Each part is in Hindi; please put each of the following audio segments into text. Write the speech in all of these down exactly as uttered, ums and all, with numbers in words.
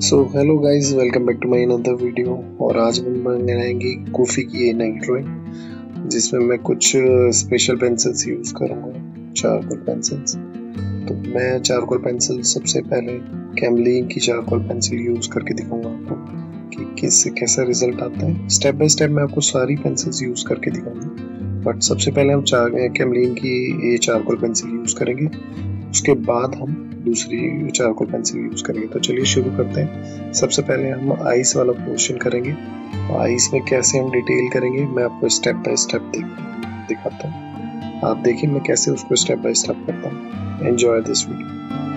So hello guys, welcome back to my another video. और आज हम बनाएंगे गूफी की ये नई ड्राइंग, जिसमें मैं कुछ स्पेशल पेंसिल्स यूज़ करूँगा, चारकोल पेंसिल्स। तो मैं चारकोल पेंसिल सबसे पहले कैमलिन की चारकोल पेंसिल यूज़ करके दिखाऊंगा आपको कि किससे कैसा रिजल्ट आता है। स्टेप बाय स्टेप मैं आपको सारी पेंसिल्स यूज़ करके दिखाऊंगा, बट सबसे पहले हम चार कैमलिन की ये चारकोल पेंसिल यूज़ करेंगे, उसके बाद हम दूसरी चारकोल पेंसिल यूज़ करेंगे। तो चलिए शुरू करते हैं। सबसे पहले हम आइस वाला पोर्शन करेंगे। आइस में कैसे हम डिटेल करेंगे मैं आपको स्टेप बाय स्टेप दिखाता हूँ। आप देखिए मैं कैसे उसको स्टेप बाय स्टेप करता हूँ। Enjoy this video.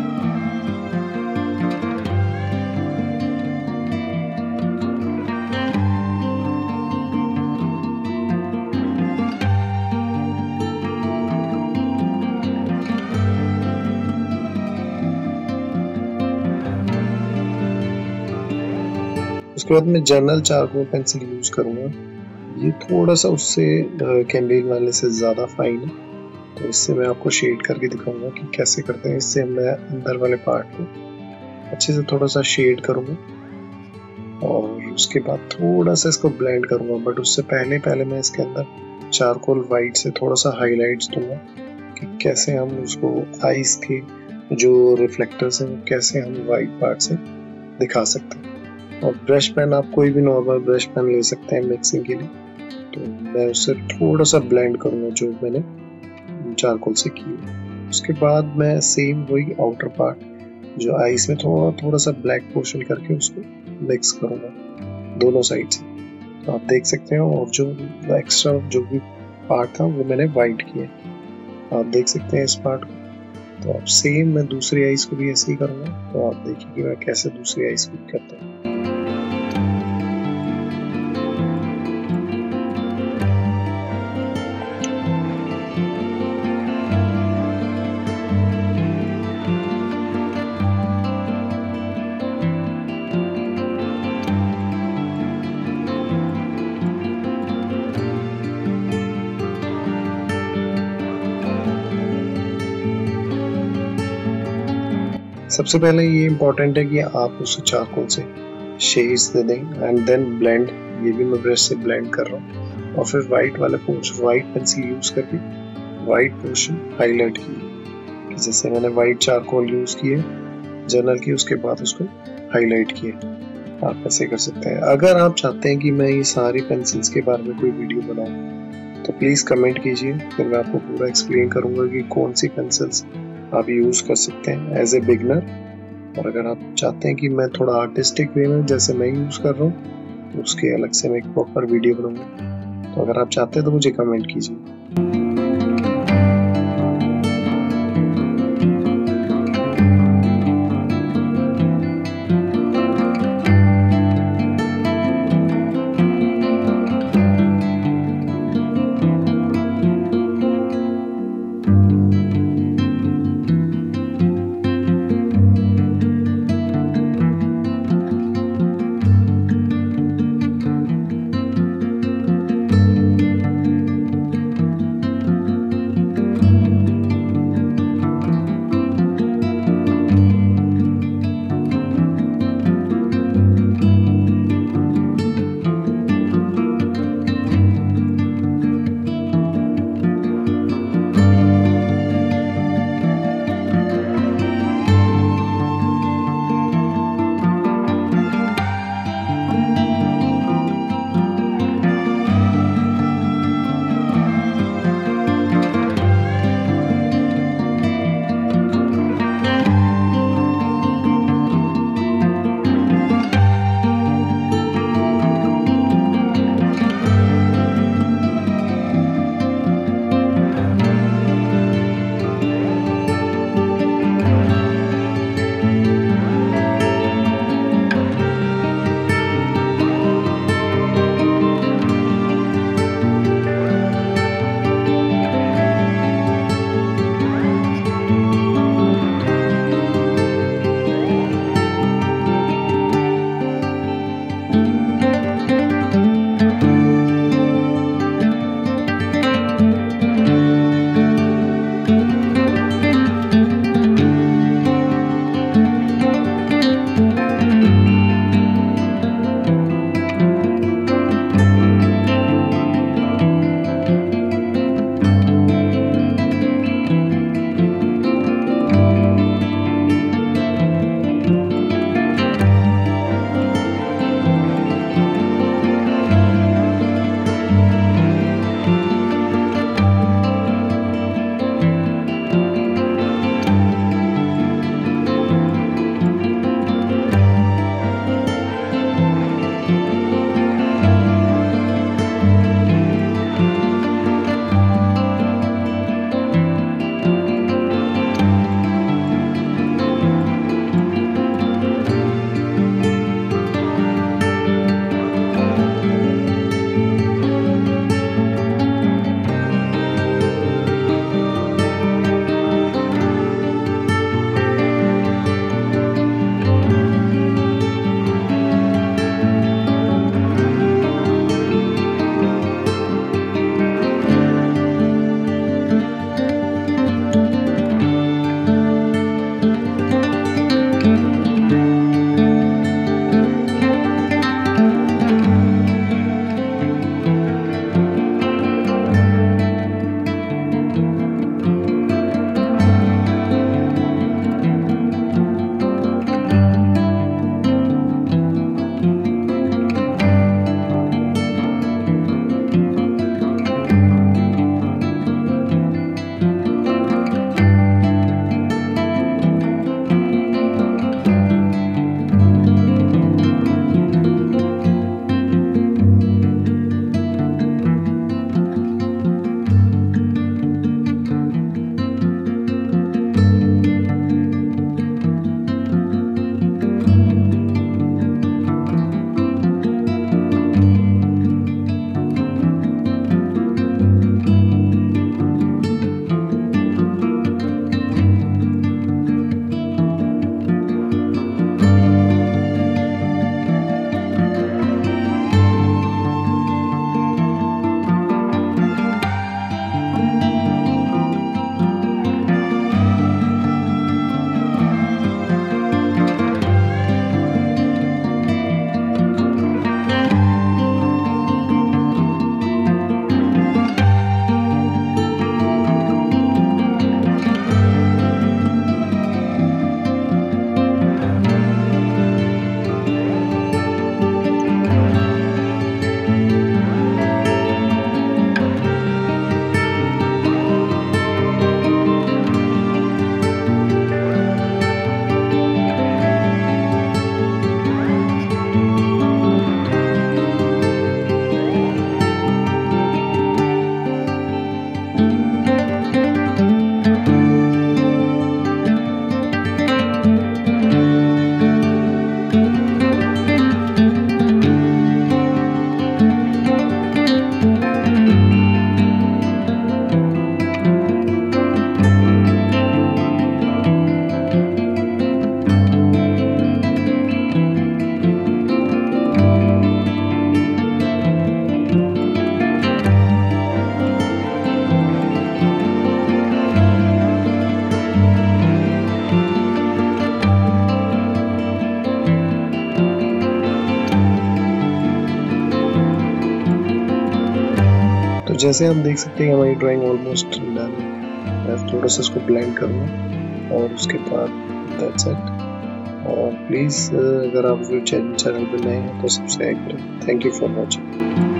उसके बाद मैं जर्नल चारकोल पेंसिल यूज़ करूँगा। ये थोड़ा सा उससे कैमलिन वाले से ज़्यादा फाइन है, तो इससे मैं आपको शेड करके दिखाऊंगा कि कैसे करते हैं। इससे मैं अंदर वाले पार्ट को अच्छे से थोड़ा सा शेड करूँगा और उसके बाद थोड़ा सा इसको ब्लेंड करूँगा। बट उससे पहले पहले मैं इसके अंदर चारकोल वाइट से थोड़ा सा हाईलाइट्स दूंगा कि कैसे हम उसको आइस के जो रिफ्लेक्टर्स हैं कैसे हम वाइट पार्ट से दिखा सकते हैं। और ब्रश पेन आप कोई भी नॉर्मल ब्रश पेन ले सकते हैं मिक्सिंग के लिए। तो मैं उससे थोड़ा सा ब्लेंड करूँगा जो मैंने चारकोल से की। उसके बाद मैं सेम वही आउटर पार्ट जो आइस में थोड़ा थोड़ा सा ब्लैक पोर्शन करके उसको मिक्स करूँगा दोनों साइड से। तो आप देख सकते हैं, और जो एक्स्ट्रा जो भी पार्ट था वो मैंने वाइट किया। आप देख सकते हैं इस पार्ट को। तो अब सेम मैं दूसरी आइस को भी ऐसे ही करूँगा। तो आप देखिए कि मैं कैसे दूसरी आइस को करता हूँ। सबसे पहले ये इम्पोर्टेंट है कि आप उस चारकोल से शेड्स दे दें एंड देन ब्लेंड। ये भी मैं ब्रश से ब्लेंड कर रहा हूँ। और फिर वाइट वाला पोर्शन वाइट पेंसिल यूज़ करके वाइट पोर्शन हाईलाइट किए। जैसे मैंने वाइट चारकोल यूज़ किए जर्नल की, उसके बाद उसको हाईलाइट किए। आप ऐसे कर सकते हैं। अगर आप चाहते हैं कि मैं ये सारी पेंसिल्स के बारे में कोई वीडियो बनाऊँ तो प्लीज़ कमेंट कीजिए, फिर मैं आपको पूरा एक्सप्लेन करूँगा कि कौन सी पेंसिल्स आप यूज़ कर सकते हैं एज ए बिगनर। और अगर आप चाहते हैं कि मैं थोड़ा आर्टिस्टिक वे में जैसे मैं यूज़ कर रहा हूँ तो उसके अलग से मैं एक प्रॉपर वीडियो बनाऊंगा। तो अगर आप चाहते हैं तो मुझे कमेंट कीजिए। जैसे हम देख सकते हैं हमारी ड्राइंग ऑलमोस्ट डन है। मैं थोड़ा सा इसको ब्लेंड करूँगा और उसके बाद दैट्स इट। और प्लीज़ अगर आप चैनल चैनल पर नए हैं तो सब्सक्राइब करें। Thank you for watching.